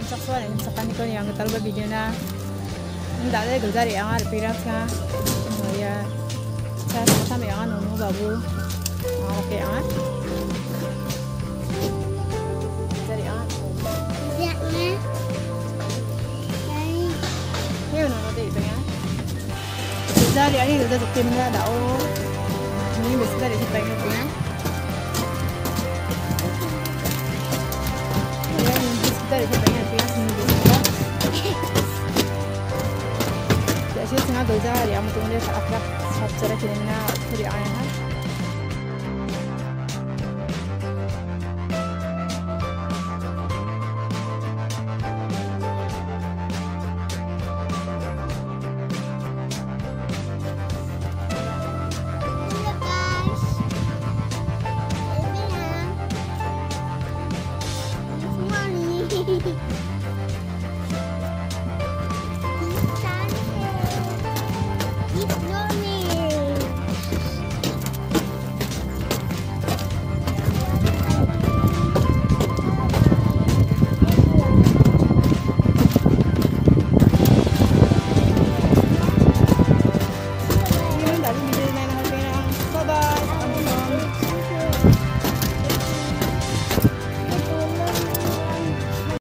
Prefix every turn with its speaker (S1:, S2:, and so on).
S1: saksuan ini sakani ko yang talba video na nda de gudari ang arpirat nga ya sa sama yang anu babu oke ang dari ang ya ne ai yo no de penga gudari ani udah tukin nga dao ini bisa dari penga penga dari pengen pengen sendiri. Jadi setengah 2 jam dia akan saat cara kita nak cari ayam.